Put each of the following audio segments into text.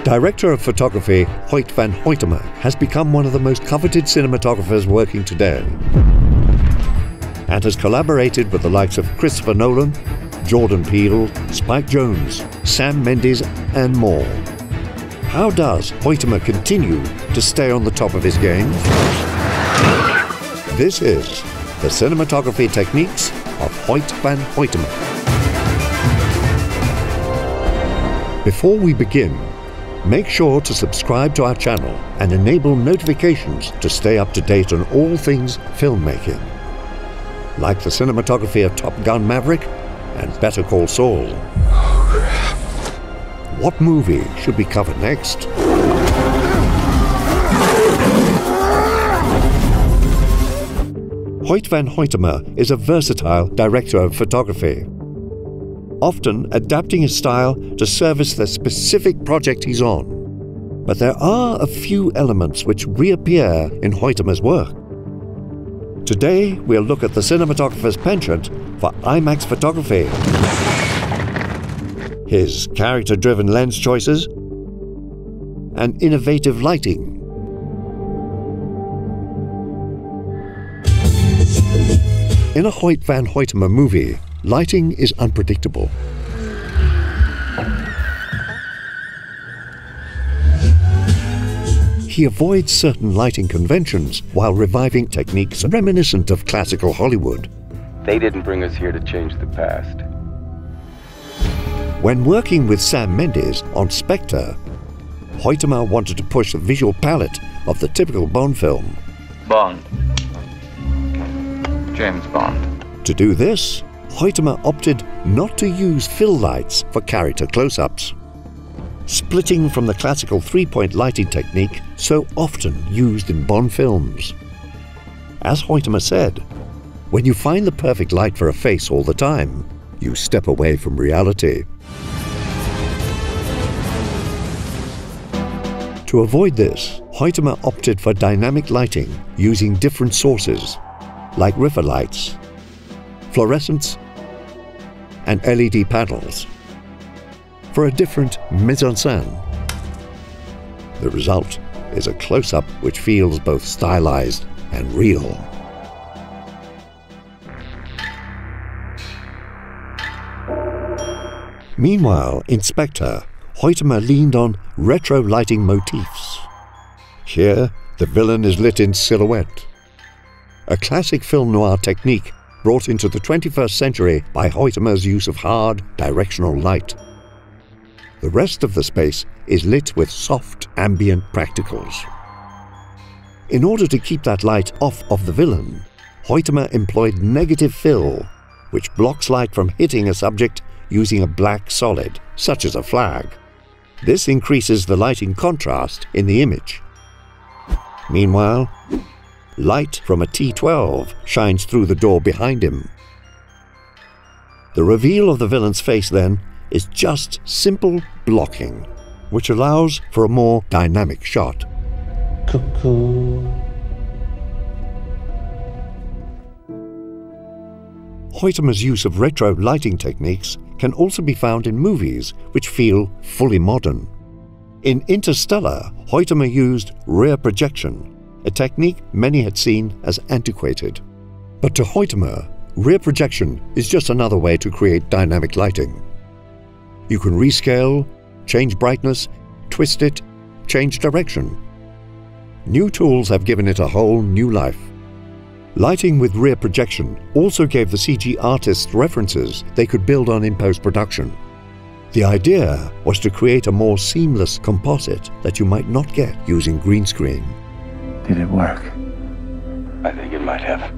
Director of photography Hoyte van Hoytema has become one of the most coveted cinematographers working today, and has collaborated with the likes of Christopher Nolan, Jordan Peele, Spike Jonze, Sam Mendes, and more. How does Hoytema continue to stay on the top of his game? This is the cinematography techniques of Hoyte van Hoytema. Before we begin, make sure to subscribe to our channel and enable notifications to stay up to date on all things filmmaking, like the cinematography of Top Gun Maverick and Better Call Saul. What movie should we cover next? Hoyte van Hoytema is a versatile director of photography, often adapting his style to service the specific project he's on. But there are a few elements which reappear in Hoytema's work. Today, we'll look at the cinematographer's penchant for IMAX photography, his character-driven lens choices, and innovative lighting. In a Hoyte van Hoytema movie, lighting is unpredictable. He avoids certain lighting conventions while reviving techniques reminiscent of classical Hollywood. They didn't bring us here to change the past. When working with Sam Mendes on Spectre, Hoytema wanted to push the visual palette of the typical Bond film. Bond. James Bond. To do this, Hoytema opted not to use fill lights for character close-ups, splitting from the classical three-point lighting technique so often used in Bond films. As Hoytema said, when you find the perfect light for a face all the time, you step away from reality. To avoid this, Hoytema opted for dynamic lighting using different sources, like river lights, fluorescents, and LED panels, for a different mise-en-scène. The result is a close-up which feels both stylized and real. Meanwhile, in Spectre, Hoytema leaned on retro lighting motifs. Here, the villain is lit in silhouette, a classic film noir technique brought into the 21st century by Hoytema's use of hard, directional light. The rest of the space is lit with soft, ambient practicals. In order to keep that light off of the villain, Hoytema employed negative fill, which blocks light from hitting a subject using a black solid, such as a flag. This increases the lighting contrast in the image. Meanwhile, light from a T-12 shines through the door behind him. The reveal of the villain's face, then, is just simple blocking, which allows for a more dynamic shot. Cuckoo. Hoytema's use of retro lighting techniques can also be found in movies which feel fully modern. In Interstellar, Hoytema used rear projection, a technique many had seen as antiquated. But to Hoytema, rear projection is just another way to create dynamic lighting. You can rescale, change brightness, twist it, change direction. New tools have given it a whole new life. Lighting with rear projection also gave the CG artists references they could build on in post-production. The idea was to create a more seamless composite that you might not get using green screen. Did it work? I think it might have.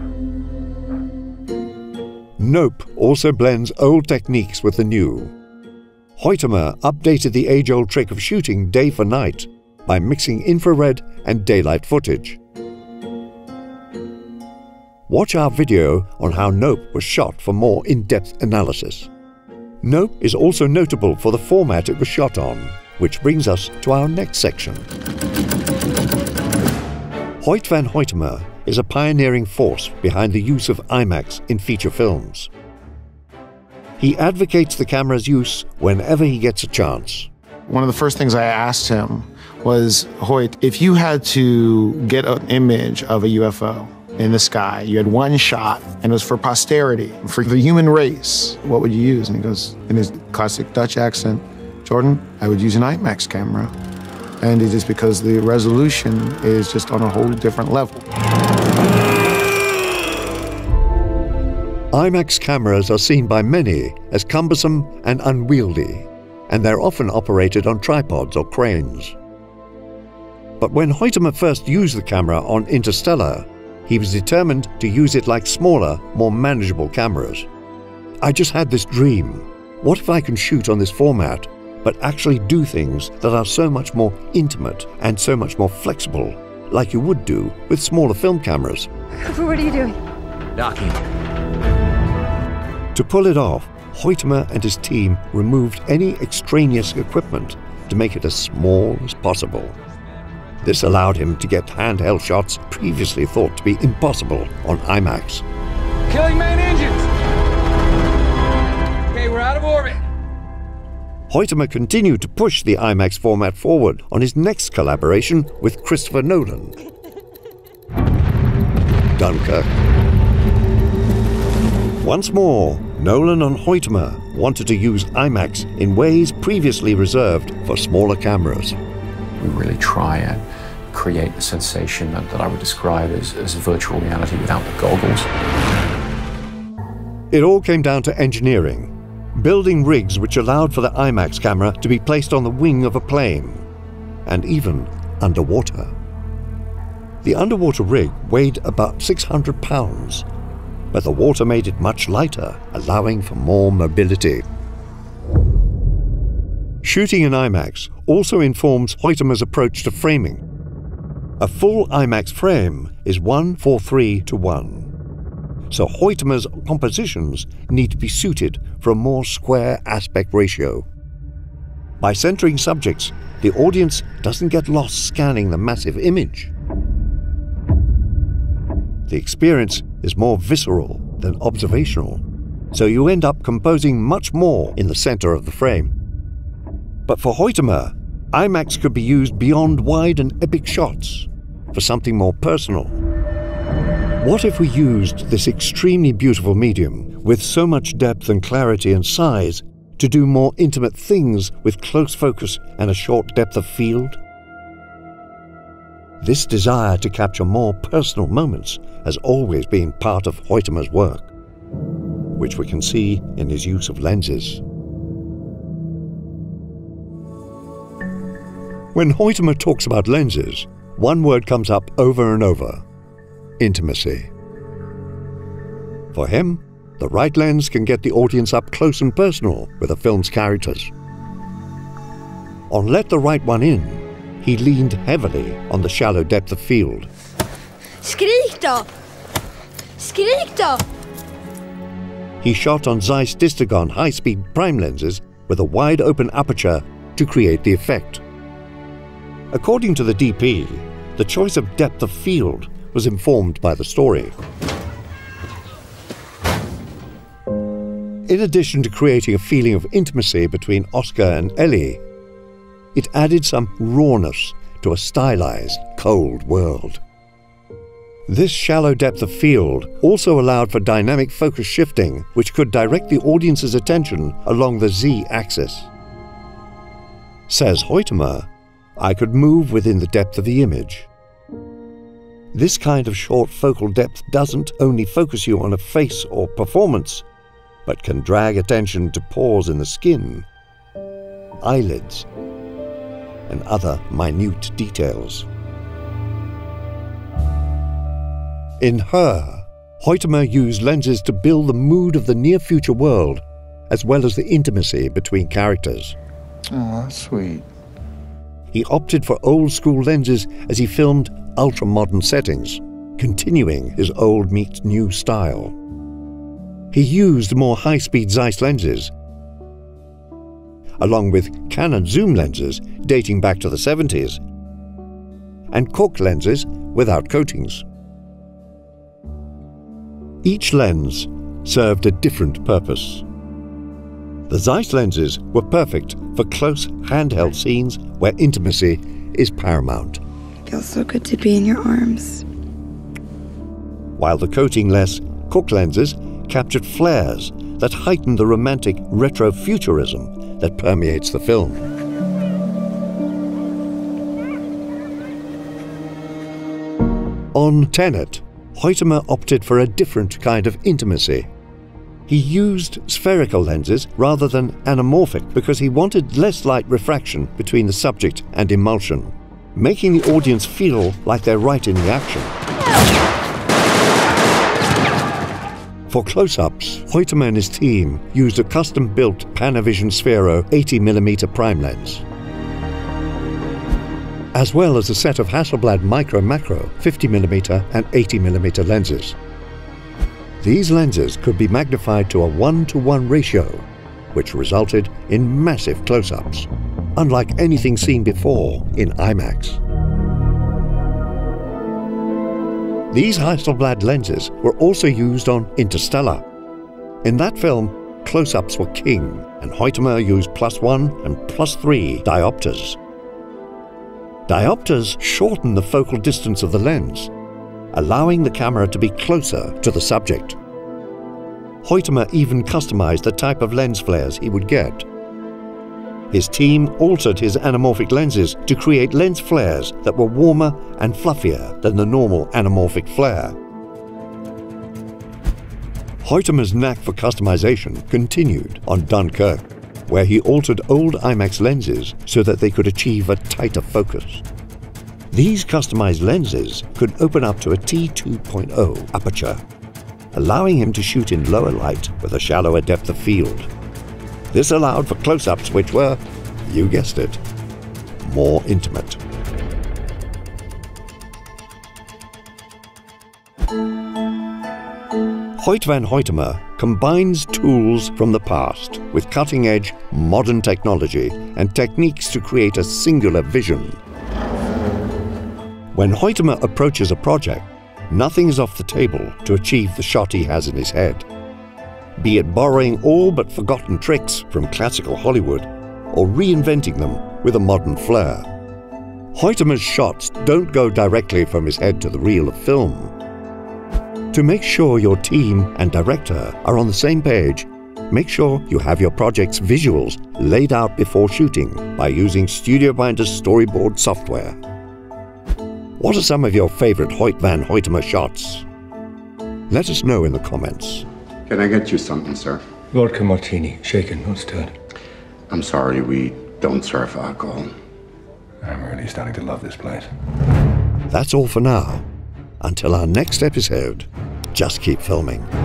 Nope also blends old techniques with the new. Hoytema updated the age-old trick of shooting day for night by mixing infrared and daylight footage. Watch our video on how Nope was shot for more in-depth analysis. Nope is also notable for the format it was shot on, which brings us to our next section. Hoyte van Hoytema is a pioneering force behind the use of IMAX in feature films. He advocates the camera's use whenever he gets a chance. One of the first things I asked him was, Hoyt, if you had to get an image of a UFO in the sky, you had one shot, and it was for posterity, for the human race, what would you use? And he goes, in his classic Dutch accent, Jordan, I would use an IMAX camera. And it is because the resolution is just on a whole different level. IMAX cameras are seen by many as cumbersome and unwieldy, and they're often operated on tripods or cranes. But when Hoytema first used the camera on Interstellar, he was determined to use it like smaller, more manageable cameras. I just had this dream. What if I can shoot on this format, but actually do things that are so much more intimate and so much more flexible, like you would do with smaller film cameras? What are you doing? Docking. To pull it off, Hoytema and his team removed any extraneous equipment to make it as small as possible. This allowed him to get handheld shots previously thought to be impossible on IMAX. Killing main engines! Okay, we're out of orbit. Hoytema continued to push the IMAX format forward on his next collaboration with Christopher Nolan, Dunkirk. Once more, Nolan and Hoytema wanted to use IMAX in ways previously reserved for smaller cameras. We really try and create the sensation that I would describe as virtual reality without the goggles. It all came down to engineering, building rigs which allowed for the IMAX camera to be placed on the wing of a plane, and even underwater. The underwater rig weighed about 600 pounds, but the water made it much lighter, allowing for more mobility. Shooting in IMAX also informs Hoytema's approach to framing. A full IMAX frame is 1:3:1. So Hoytema's compositions need to be suited for a more square aspect ratio. By centering subjects, the audience doesn't get lost scanning the massive image. The experience is more visceral than observational, so you end up composing much more in the center of the frame. But for Hoytema, IMAX could be used beyond wide and epic shots for something more personal. What if we used this extremely beautiful medium with so much depth and clarity and size to do more intimate things with close focus and a short depth of field? This desire to capture more personal moments has always been part of Hoytema's work, which we can see in his use of lenses. When Hoytema talks about lenses, one word comes up over and over: intimacy. For him, the right lens can get the audience up close and personal with a film's characters. On Let the Right One In, he leaned heavily on the shallow depth of field. Skrik då! Skrik då! He shot on Zeiss Distagon high-speed prime lenses with a wide-open aperture to create the effect. According to the DP, the choice of depth of field was informed by the story. In addition to creating a feeling of intimacy between Oscar and Ellie, it added some rawness to a stylized, cold world. This shallow depth of field also allowed for dynamic focus shifting, which could direct the audience's attention along the Z-axis. Says Hoytema, I could move within the depth of the image. This kind of short focal depth doesn't only focus you on a face or performance, but can drag attention to pores in the skin, eyelids, and other minute details. In Her, Hoytema used lenses to build the mood of the near-future world, as well as the intimacy between characters. Oh, that's sweet. He opted for old-school lenses as he filmed ultra-modern settings, continuing his old meets new style. He used more high-speed Zeiss lenses, along with Canon zoom lenses dating back to the 70s, and cork lenses without coatings. Each lens served a different purpose. The Zeiss lenses were perfect for close handheld scenes where intimacy is paramount. Feels so good to be in your arms. While the coating-less Cooke lenses captured flares that heightened the romantic retrofuturism that permeates the film. On Tenet, Hoytema opted for a different kind of intimacy. He used spherical lenses rather than anamorphic because he wanted less light refraction between the subject and emulsion, making the audience feel like they're right in the action. For close-ups, Hoytema and his team used a custom-built Panavision Sphero 80mm prime lens, as well as a set of Hasselblad micro-macro 50mm and 80mm lenses. These lenses could be magnified to a 1:1 ratio, which resulted in massive close-ups, unlike anything seen before in IMAX. These Hasselblad lenses were also used on Interstellar. In that film, close-ups were king, and Hoytema used +1 and +3 diopters. Diopters shorten the focal distance of the lens, allowing the camera to be closer to the subject. Hoytema even customized the type of lens flares he would get. His team altered his anamorphic lenses to create lens flares that were warmer and fluffier than the normal anamorphic flare. Hoytema's knack for customization continued on Dunkirk, where he altered old IMAX lenses so that they could achieve a tighter focus. These customized lenses could open up to a T2.0 aperture, allowing him to shoot in lower light with a shallower depth of field. This allowed for close-ups which were, you guessed it, more intimate. Hoyte van Hoytema combines tools from the past with cutting-edge modern technology and techniques to create a singular vision. When Hoytema approaches a project, nothing is off the table to achieve the shot he has in his head. Be it borrowing all but forgotten tricks from classical Hollywood or reinventing them with a modern flair. Hoytema's shots don't go directly from his head to the reel of film. To make sure your team and director are on the same page, make sure you have your project's visuals laid out before shooting by using StudioBinder's storyboard software. What are some of your favorite Hoyte van Hoytema shots? Let us know in the comments. Can I get you something, sir? Vodka martini, shaken, not stirred. I'm sorry, we don't serve alcohol. I'm really starting to love this place. That's all for now. Until our next episode, just keep filming.